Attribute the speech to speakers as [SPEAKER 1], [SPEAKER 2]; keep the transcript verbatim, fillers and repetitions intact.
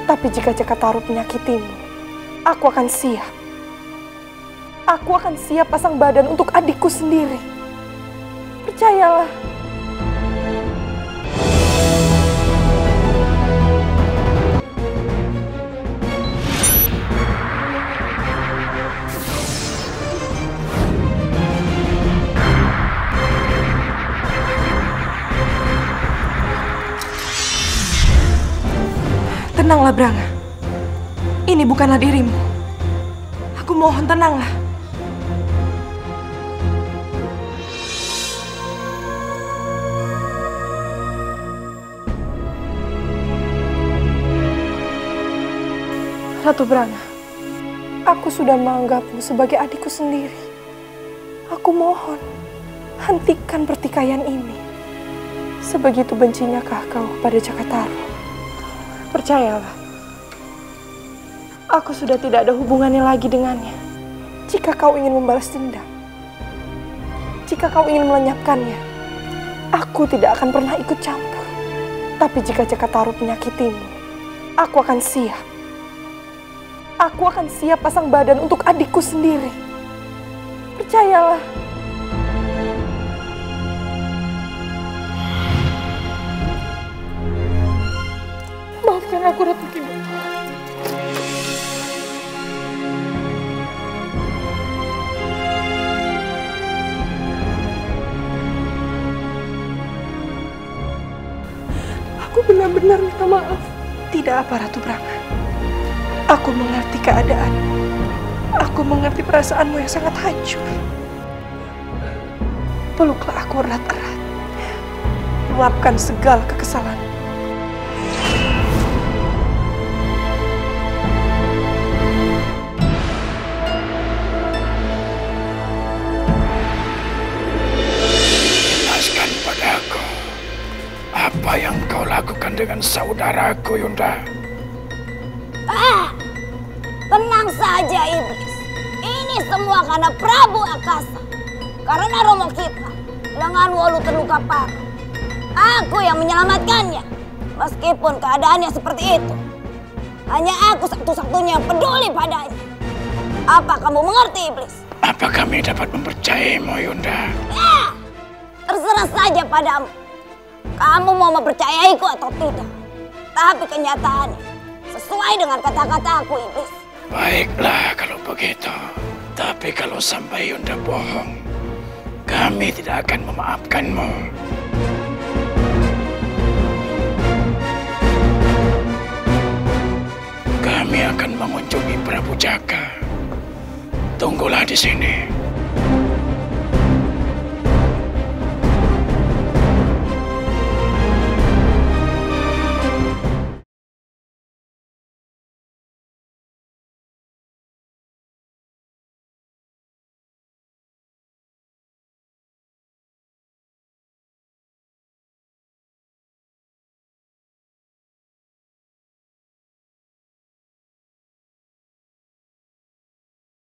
[SPEAKER 1] Tapi jika Jakataru menyakitimu, aku akan siap. Aku akan siap pasang badan untuk adikku sendiri. Percayalah. Tenanglah, Branga. Ini bukanlah dirimu. Aku mohon, tenanglah. Ratu Branga, aku sudah menganggapmu sebagai adikku sendiri. Aku mohon, hentikan pertikaian ini. Sebegitu bencinyakah kau pada Jakataru? Percayalah, aku sudah tidak ada hubungannya lagi dengannya. Jika kau ingin membalas dendam, jika kau ingin melenyapkannya, aku tidak akan pernah ikut campur. Tapi jika Jakataru menyakitimu, aku akan siap. Aku akan siap pasang badan untuk adikku sendiri. Percayalah. Maafkan aku, Ratu Kidul. Aku benar-benar minta maaf. Tidak apa, Ratu Branga. Aku mengerti keadaan. Aku mengerti perasaanmu yang sangat hancur. Peluklah aku erat-erat. Luapkan segala kekesalan.
[SPEAKER 2] Jelaskan padaku, apa yang kau lakukan dengan saudaraku, Yunda?
[SPEAKER 3] Ah, tenang saja, iblis. Ini semua karena Prabu Akasa. Karena romo kita, lengan Wolu terluka parah. Aku yang menyelamatkannya. Meskipun keadaannya seperti itu, hanya aku satu-satunya yang peduli padanya. Apa kamu mengerti, iblis?
[SPEAKER 2] Apa kami dapat mempercayaimu, Yunda?
[SPEAKER 3] Ya, terserah saja padamu. Kamu mau mempercayaiku atau tidak. Tapi kenyataannya sesuai dengan kata-kataku, iblis.
[SPEAKER 2] Baiklah kalau begitu. Tapi kalau sampai Yunda bohong, kami tidak akan memaafkanmu. Kami akan mengunjungi Prabu Jaka. Tunggulah di sini.